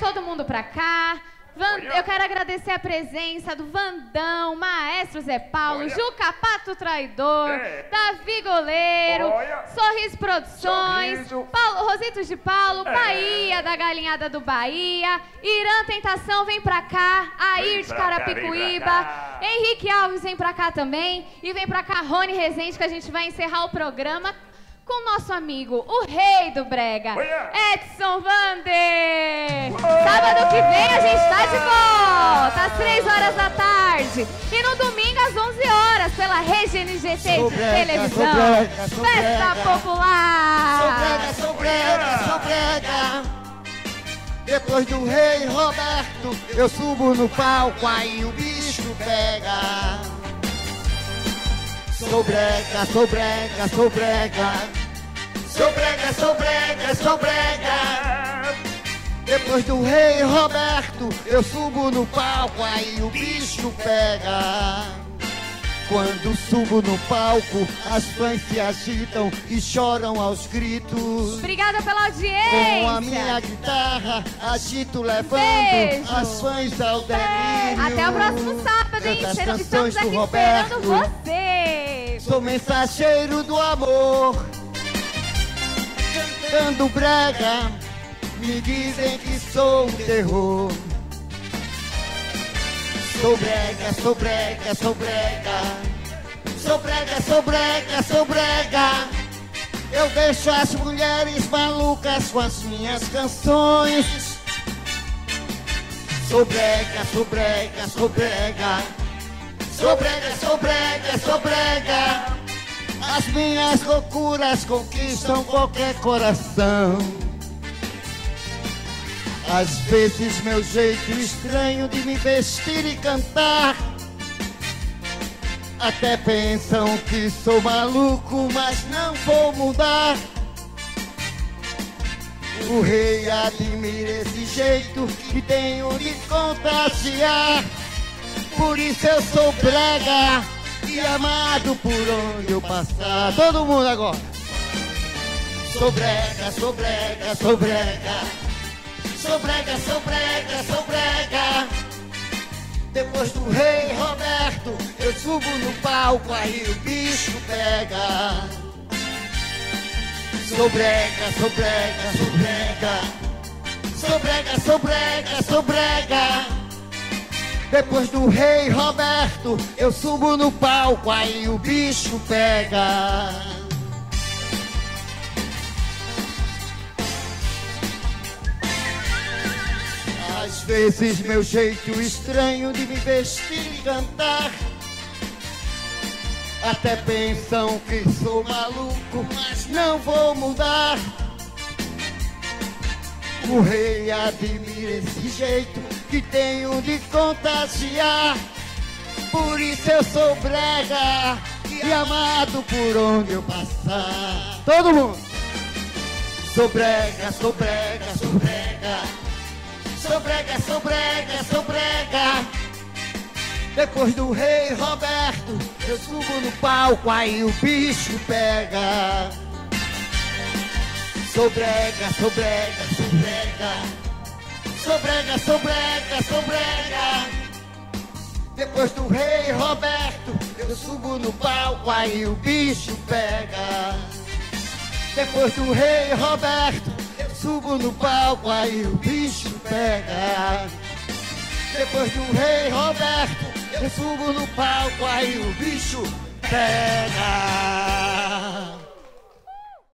todo mundo pra cá. Eu quero agradecer a presença do Vandão, Maestro Zé Paulo, Juca Pato Traidor, Davi Goleiro, Sorriso Produções, Paulo, Rositos de Paulo, Bahia, da Galinhada do Bahia, Irã Tentação, vem pra cá, Air de Carapicuíba, Henrique Alves vem pra cá também, e vem pra cá Rony Rezende, que a gente vai encerrar o programa com o nosso amigo, o rei do brega, Edson Vander. Sábado que vem a gente tá de volta, às 3 horas da tarde. E no domingo às 11 horas, pela RegiNGT de televisão. Festa Popular. Sou brega. Depois do rei Roberto, eu subo no palco, aí o bicho pega. Sou brega. Depois do rei Roberto, eu subo no palco, aí o bicho pega. Quando subo no palco, as fãs se agitam e choram aos gritos. Obrigada pela audiência. Com a minha guitarra, agito levando as fãs ao delírio. Até o próximo sábado, hein? Estamos aqui esperando você. Sou mensageiro do amor, cantando brega, me dizem que sou um terror. Sou brega. Eu deixo as mulheres malucas com as minhas canções. Sou brega. As minhas loucuras conquistam qualquer coração. Às vezes meu jeito estranho de me vestir e cantar, até pensam que sou maluco, mas não vou mudar. O rei admira esse jeito que tenho de contagiar. Por isso eu sou brega e amado por onde eu passar. Todo mundo agora. Sou brega. Depois do rei Roberto, eu subo no palco, aí o bicho pega. Sou brega. Depois do rei Roberto, eu subo no palco, aí o bicho pega. Às vezes meu jeito estranho de me vestir e cantar, até pensam que sou maluco, mas não vou mudar. O rei admira esse jeito que tenho de contagiar. Por isso eu sou brega e amado por onde eu passar. Todo mundo! Sou brega. Depois do rei Roberto, eu subo no palco, aí o bicho pega. Sou brega. Depois do rei Roberto, eu subo no palco, aí o bicho pega. Depois do rei Roberto, eu subo no palco, aí o bicho pega. Depois do rei Roberto, eu subo no palco, aí o bicho pega.